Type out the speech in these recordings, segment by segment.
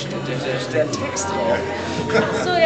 steht der Text drauf. Ach so, ja.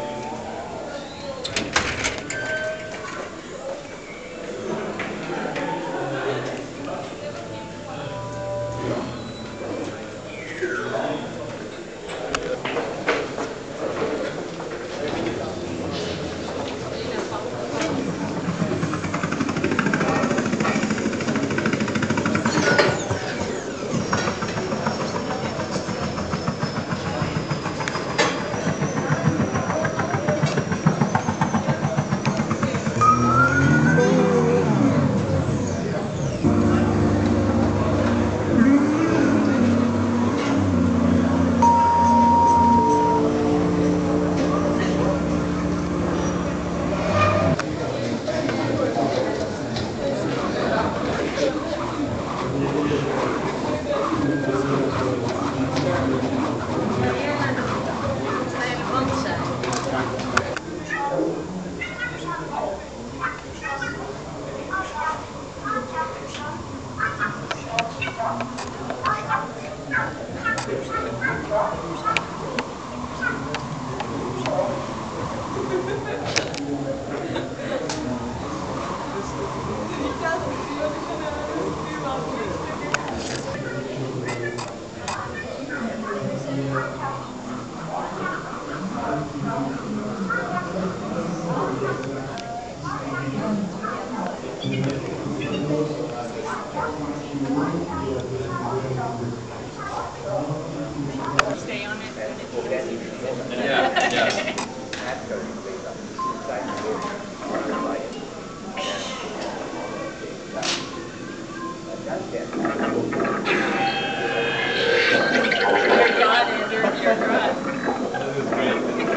Stay on it. Yeah. You're gone, Andrew. You're gone.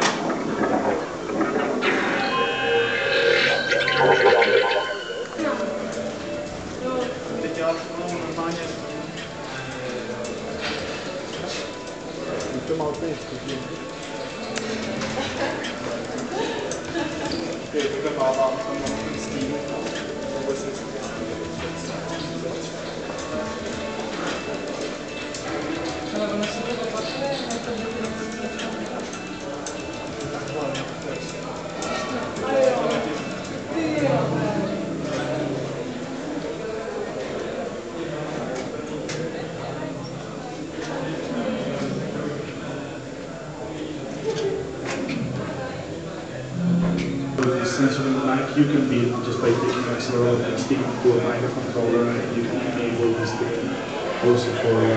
Essentially, like you can build just by taking a accelerometer and sticking to a microcontroller, and you can enable this thing also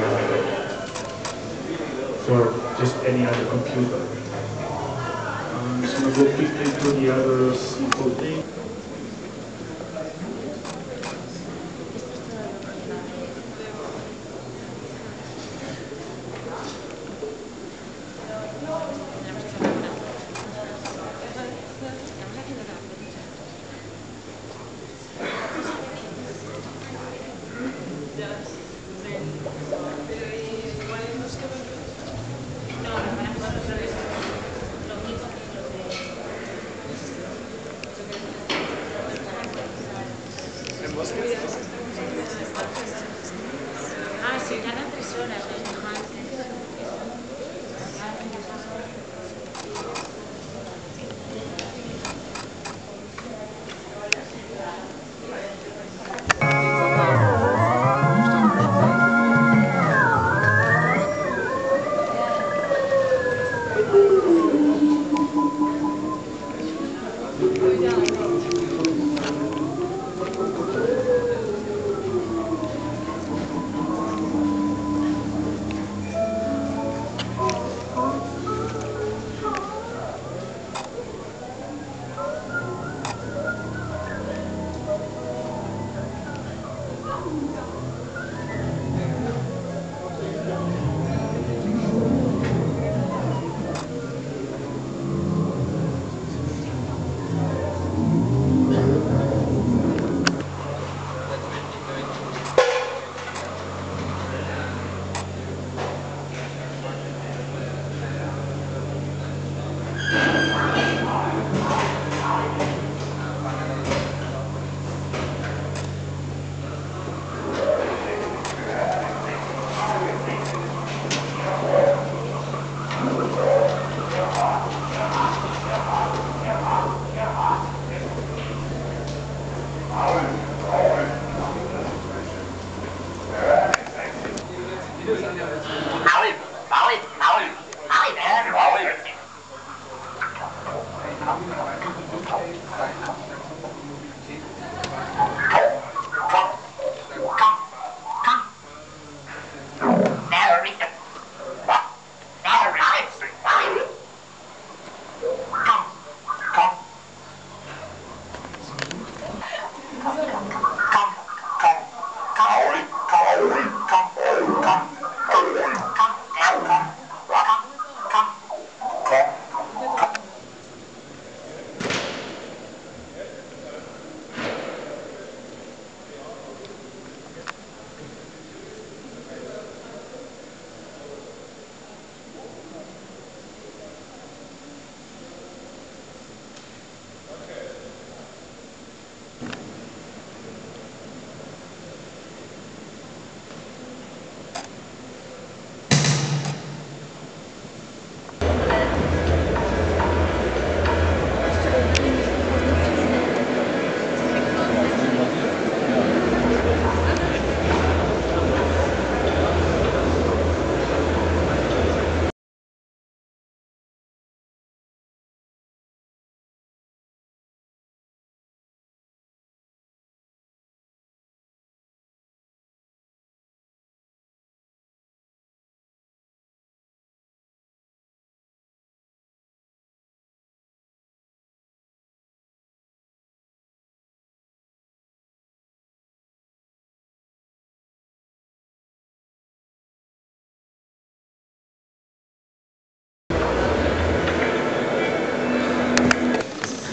for just any other computer. So I'm going to go quickly to the other simple thing. Ah, sí, cada persona.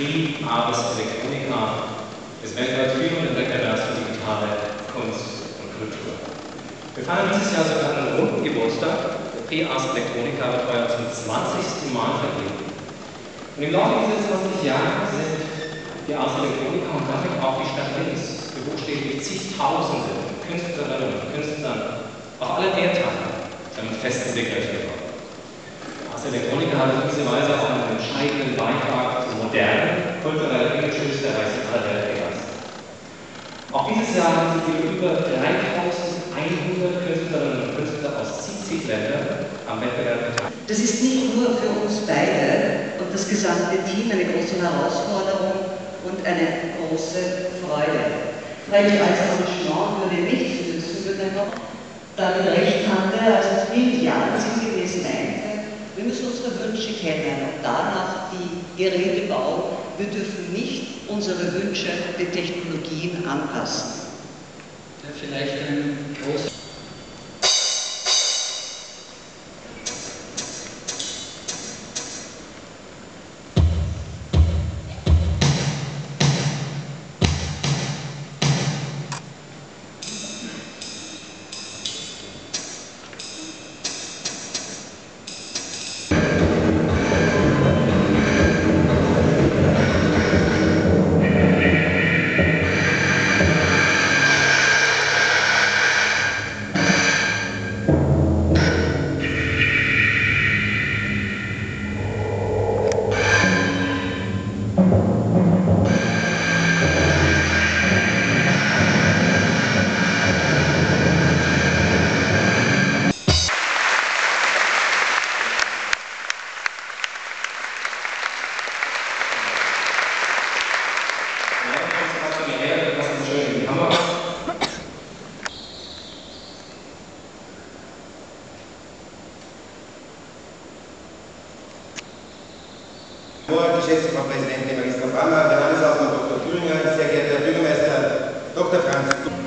Ars Electronica ist weltweit führende Wettbewerbs für digitale Kunst und Kultur. Wir feiern dieses Jahr sogar einen runden Geburtstag. Der Ars Electronica wird heuer zum 20. Mal vergeben. Und im Laufe dieser 20 Jahre sind die Ars Electronica und damit auch die Stadt Linz buchstäblich zigtausende Künstlerinnen und Künstlern auf alle Erdteile damit festen Begriff geworden. Ars Electronica hat auf diese Weise auch einen entscheidenden Beitrag zum modernen kulturellen Images der Reichs aller Welt geleistet. Auch dieses Jahr haben sich über 3100 Künstlerinnen und Künstler aus zig Ländern am Wettbewerb beteiligt. Das ist nicht nur für uns beide und das gesamte Team eine große Herausforderung und eine große Freude. Freilich als Arrangement würde nicht führen, damit recht hatte, als es vielen Jahren sind gewesen meinte, wir müssen unsere Wünsche kennen und danach die Geräte bauen. Wir dürfen nicht unsere Wünsche den Technologien anpassen. Ja, vielleicht ein großes Geschätzte Frau Präsidentin, Magister Brammer, der Landeshauptmann Dr. Thüringer, sehr geehrter Herr Bürgermeister Dr. Franz.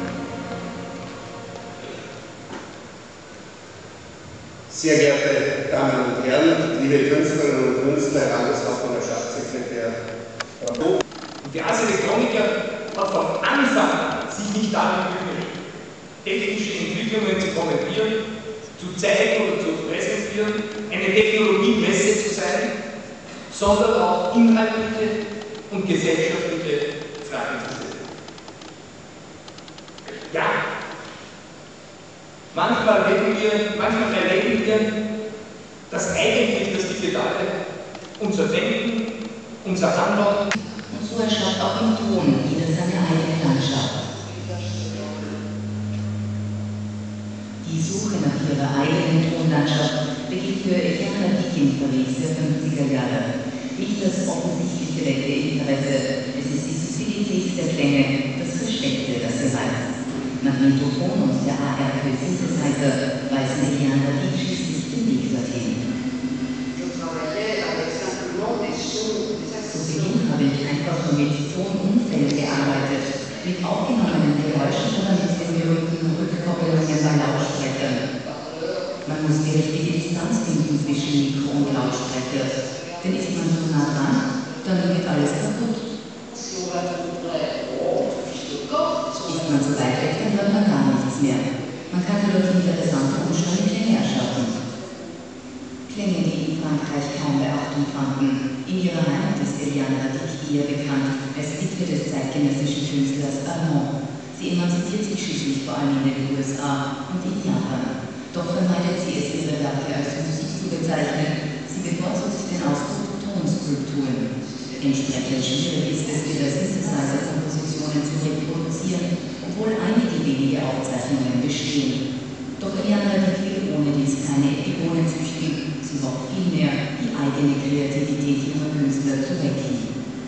Sehr geehrte Damen und Herren, liebe Künstlerinnen und Künstler, Landeshauptmann, Herr Staatssekretär. Und die Ars Electronica hat von Anfang an sich nicht damit bemüht, technische Entwicklungen zu kommentieren, zu zeigen oder zu präsentieren, eine Technologiemesse zu sein, sondern auch inhaltliche und gesellschaftliche Fragen zu stellen. Ja, manchmal erleben wir, dass eigentlich das Digitale unser Denken, unser Handeln und so erschafft auch im Ton jeder seine eigene Landschaft. Die Suche nach ihrer eigenen Tonlandschaft beginnt für Eliane Radigue in Paris der 50er Jahre. Nicht das offensichtlich geweckte Interesse, es ist die Subtilität der Klänge, das Versteckte, das sie reizt. Nach Mikrofon und der ARP-Synthesizer weisen Eliane Radigue schließlich den Weg dorthin. Zu Beginn habe ich einfach nur mit Tonumfällen gearbeitet, mit aufgenommenen Geräuschen oder mit den berühmten Rückkoppelungen bei Lautsprechern. Man muss die richtige Distanz finden zwischen Mikro und Lautsprecher. Denn ist man zu nah dran, dann wird alles kaputt. Ist man zu weit weg, dann hört man gar nichts mehr. Man kann dadurch interessante Umstände Klänge erschaffen. Klänge, die in Frankreich kaum Beachtung fanden. In ihrer Heimat ist Eliane Radigue eher bekannt als Witwe des zeitgenössischen Künstlers Aram. Sie emanzipiert sich schließlich vor allem in den USA und in Japan. Doch vermeidet sie es, ihre Werke als Musik zu bezeichnen. Sie bevorzugt den Ausdruck Tonskulpturen. Entsprechend schwierig ist es, ihre Synthesizer-Kompositionen zu reproduzieren, obwohl einige wenige Aufzeichnungen bestehen. Doch Eliane Radigue will ohne dies keine Epigonen züchten, sie hofft vielmehr, die eigene Kreativität ihrer Künstler zu wecken.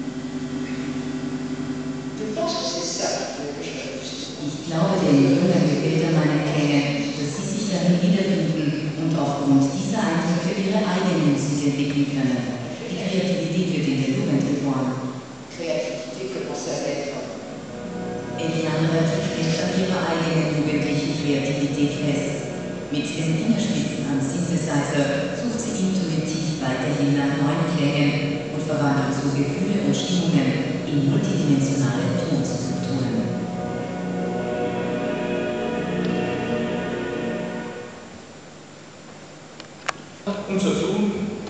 Ich glaube den jungen Bildern meiner Klänge, dass sie sich darin wiederfinden und aufgrund dieser Eindrücke ihre eigene Musik entwickeln können. Die Kreativität wird in der Jugend geboren. Eliane Radigue legt an ihrer eigenen jugendlichen Kreativität fest. Mit den Fingerspitzen am Synthesizer sucht sie intuitiv weiterhin nach neuen Klängen und verwandelt so Gefühle und Stimmungen in multidimensionale Tonstrukturen. Unser Zoom.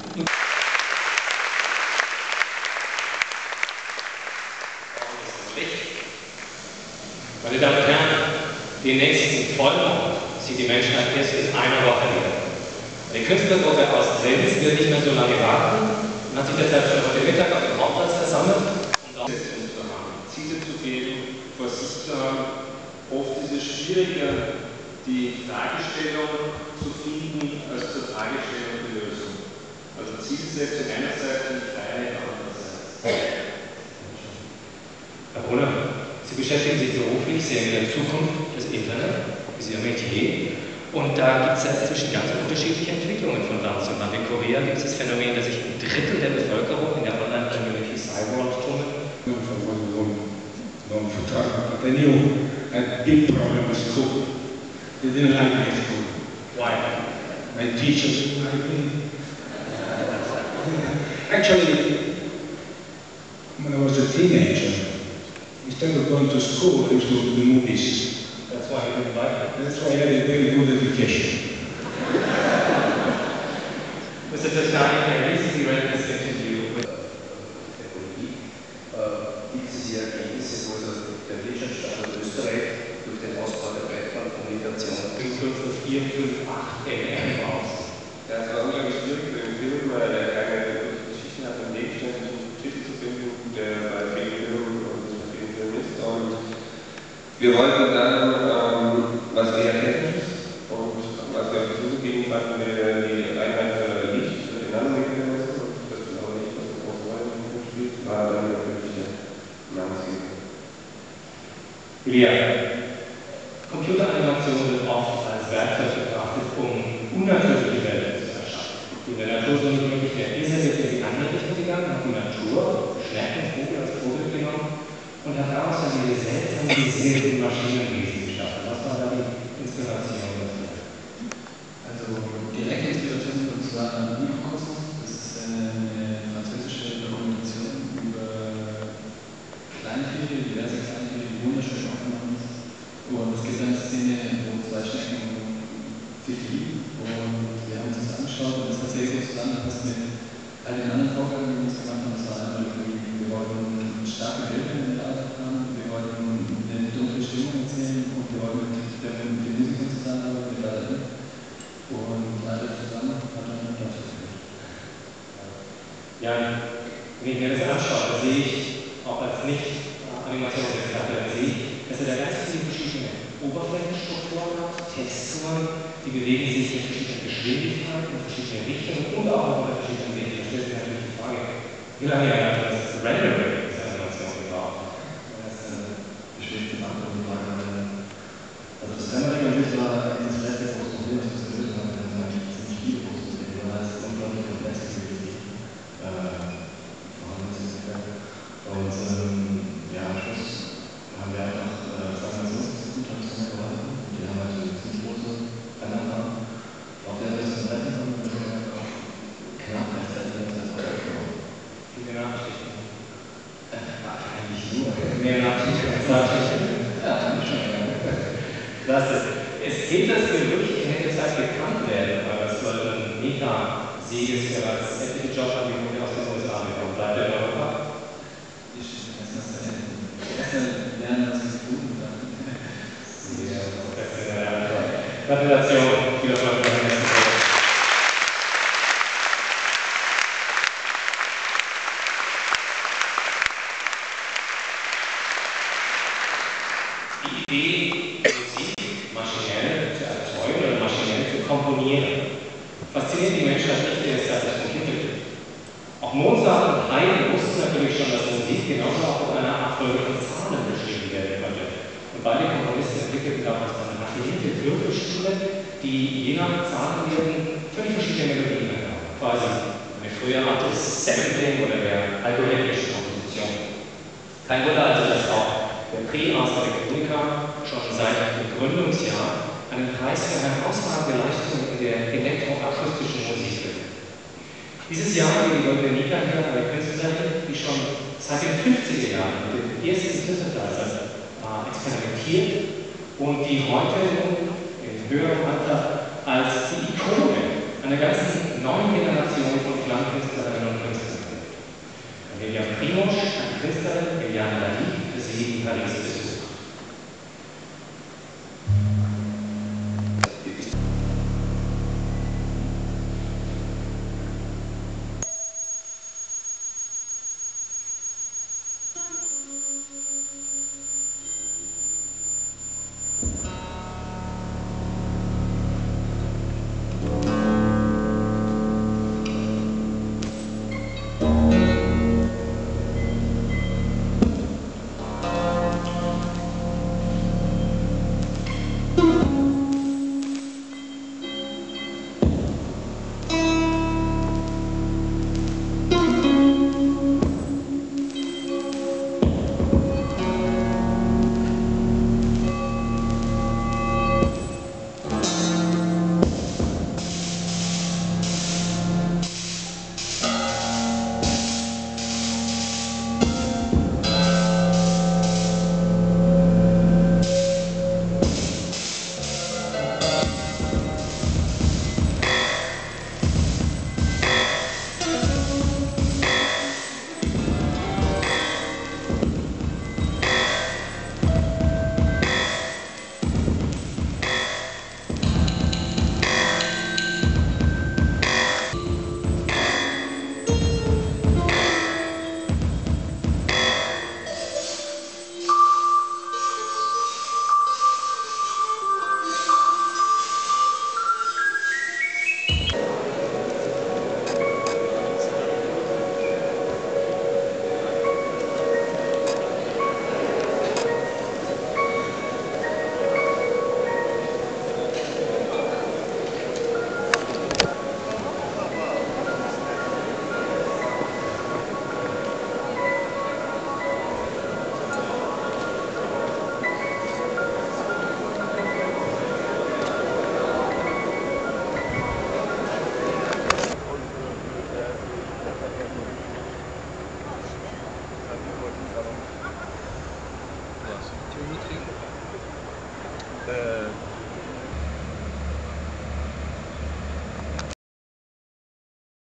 Meine Damen und Herren, den nächsten Vollmond sieht die Menschheit erst in einer Woche wieder. Die Künstlergruppe aus Linz will nicht mehr so lange warten und hat sich deshalb schon heute Mittag auf dem Hauptplatz versammelt, um Umsetzung zu haben, Ziele zu geben, vor sich zu haben. Oft ist es schwieriger, die Fragestellung zu finden, als zur Fragestellung die Lösung. Also Zielsetzung einerseits und Freiheit andererseits. Herr Brunner, Sie beschäftigen sich beruflich sehr mit der Zukunft des Internet, ist Ihr Metier. Und da gibt es ja inzwischen ganz unterschiedliche Entwicklungen von Land zu Land. In Korea gibt es das Phänomen, dass sich ein Drittel der Bevölkerung in der Online-Community Cyborg tummelt. But I knew a big problem with school. They didn't like my school. Why? My teachers didn't like me. Actually, when I was a teenager, instead of going to school, I used to go to the movies. That's why you didn't like it? That's why I had a very good education. Mr. Tascani, I recently read this interview with gibt es hier Ergebnisse, wo also der Wirtschaftsstandort Österreich durch den Ausbau der Breitbandkommunikation 558 LR raus. Ja, es war unglaublich schwierig für den Film, weil er keine Geschichten hat, einen Weg ständig einen Titel zu finden, der bei vielen Filmen und bei vielen Filmen ist. Und wir wollten dann, was wir erkennen und was wir auf die Suche gehen, fanden wir die Einheit nicht für den Nanometer-Messen, und das ist auch nicht, was wir groß wollen, spielt, war dann natürlich der Namensgeber. Eliane, Computeranimation wird oft als Werkzeug betrachtet, um unnatürliche Welten zu erschaffen. In der Natur so nicht möglich mehr ist, er wird in die andere Richtung gegangen, hat die Natur, Schnecken, Vogel als Vorbild genommen und hat daraus dann diese seltsam gesiegelten Maschinenwesen geschaffen. Was war da die Inspiration dafür? Also direkte Inspiration und zwar Minuten. Das ist eine französische Dokumentation über Kleintiere, diverse Kleintiere, die wunderschön aufgenommen ist. Und es gibt eine Szene, wo zwei Schnecken sich lieben, und wir haben uns das angeschaut und das tatsächlich so zusammengepasst mit all den anderen Vorgaben, die wir uns gemacht haben. Das war einmal, wir wollten starke Bilder in der Arbeit haben, wir wollten eine dunkle Stimmung erzählen und wir wollten mit der Musik zusammenarbeiten mit allen. Und alle zusammen hat dann dazu geführt. Ja, wenn ich mir das anschaue, da sehe ich auch als Nicht-Animationsexperte, sehe ich, dass er da ganz viele verschiedene Oberflächenstrukturen hat, Texturen, die bewegen sich in verschiedenen Geschwindigkeiten, in verschiedene Richtungen und auch in verschiedenen Winkeln. Da stellt sich natürlich die Frage, wie lange er das Rendering dieser Animation gebraucht? Das besteht die Antwort die Frage. Also das Rendering an sich war das letzte große Problem, das wir lösen haben. Wir haben eigentlich ziemlich viele große Probleme, weil es unglaublich komplex ist. Und ja, am Schluss haben wir einfach Animationsguthaben gehalten. Die haben halt eine ziemlich große Rennerfarm. Auf der wir es dann leiten haben, wir haben auch knapp rechtzeitig das aufgenommen. Viele Nachrichten. Eigentlich nur. Mehr Nachrichten als Nachrichten. Ja, eigentlich schon. Das ist. Es geht das Gerücht, er hätte Zeit bekannt werden, aber es soll ein Meta-Sieg ist bereits etliche Jobangebot aus den USA bekommen. Bleibt er in Europa? Lernen, was sie tun. Sehr professionelle Antwort. Gratulation. Viel Erfolg beim nächsten Projekt. Die Idee, Musik maschinell zu erzeugen oder maschinell zu komponieren, fasziniert die Menschheit nicht erst seit es Computer gibt. Auch Mozart und Haydn wussten natürlich schon, dass Musik genauso auch mit einer Abfolge von Zahlen beschrieben werden könnte. Und beide Komponisten entwickelten damals eine raffinierte Wirbelstimme, die je nach Zahlenwerten völlig verschiedene Melodien ergab. Quasi eine frühe Art des Sampling oder der algorithmischen Komposition. Kein Wunder also, dass auch der Ars Electronica schon seit dem Gründungsjahr einen Preis für herausragende Leistungen in der elektroakustischen Musik gewinnt. Dieses Jahr geht die Goldene Liga hier eine Künstlerin, die schon seit den 50er Jahren mit dem ersten Synthesizer experimentiert und die heute in höherem Alter als die Ikone einer ganzen neuen Generation von Klangkünstlerinnen und Künstlern gilt. Eliane Radigue, eine Künstlerin, Eliane Radigue, für sie in Paris besucht.